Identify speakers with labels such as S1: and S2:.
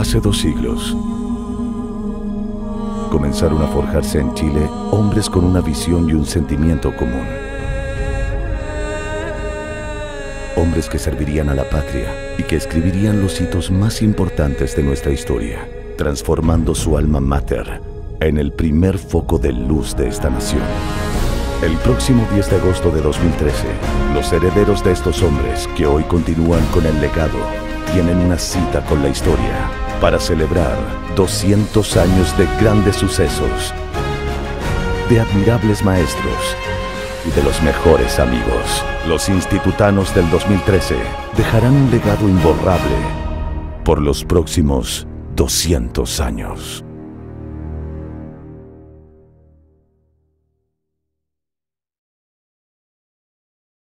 S1: Hace 2 siglos, comenzaron a forjarse en Chile hombres con una visión y un sentimiento común. Hombres que servirían a la patria y que escribirían los hitos más importantes de nuestra historia, transformando su alma mater en el primer foco de luz de esta nación. El próximo 10 de agosto de 2013, los herederos de estos hombres que hoy continúan con el legado tienen una cita con la historia para celebrar 200 años de grandes sucesos, de admirables maestros y de los mejores amigos. Los institutanos del 2013 dejarán un legado imborrable por los próximos 200 años.